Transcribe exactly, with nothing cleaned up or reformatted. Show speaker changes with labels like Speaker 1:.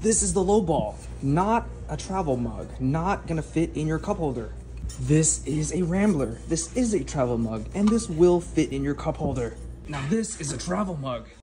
Speaker 1: This is the low ball, not a travel mug, not gonna fit in your cup holder. This is a Rambler. This is a travel mug, and this will fit in your cup holder. Now this is a travel mug.